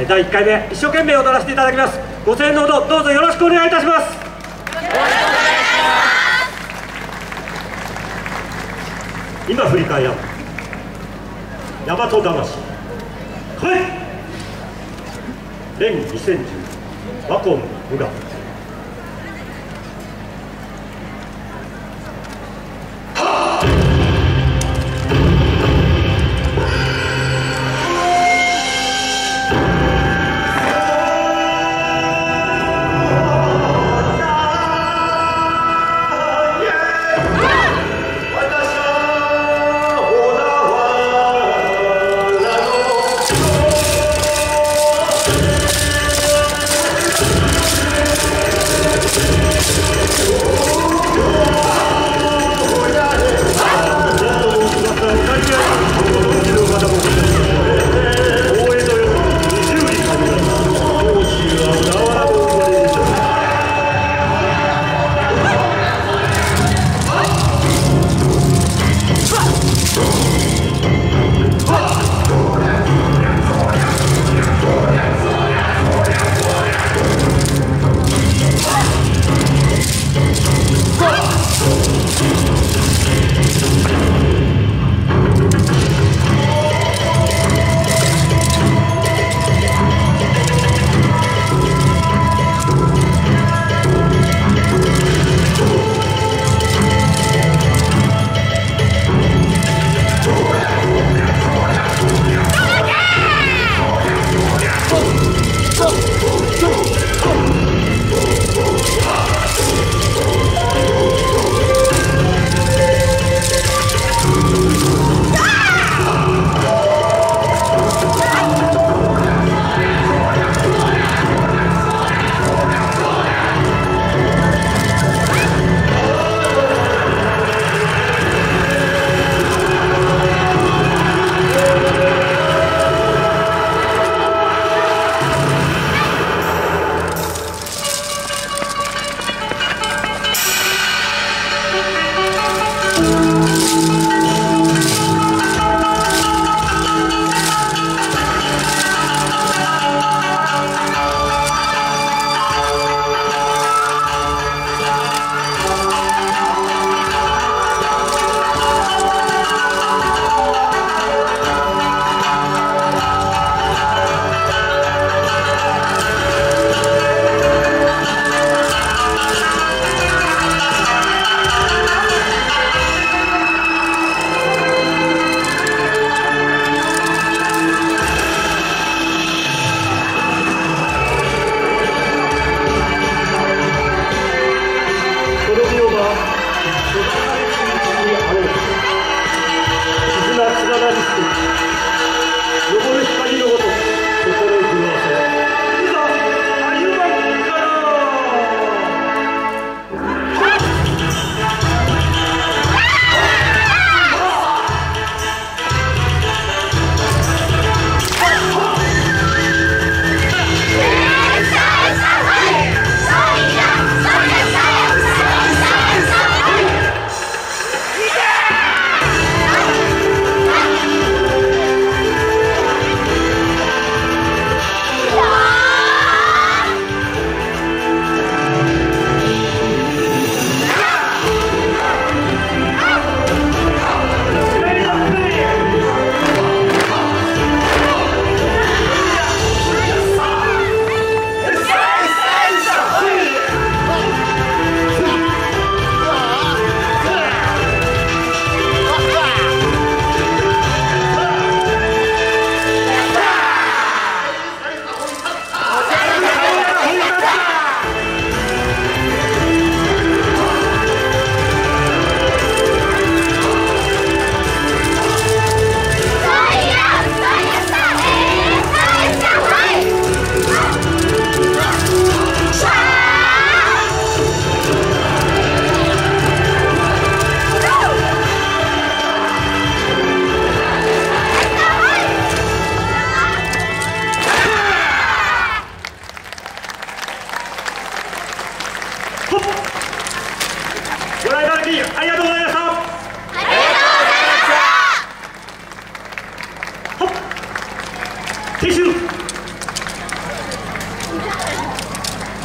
第1回目一生懸命踊らせていただきます。ご声援のほどどうぞよろしくお願いいたします。今振り返らん大和魂来い連2010ワコン無我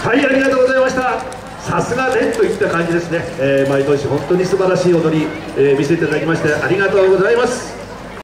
はい、ありがとうございました。さすがねといった感じですね。毎年本当に素晴らしい踊り、見せていただきましてありがとうございます。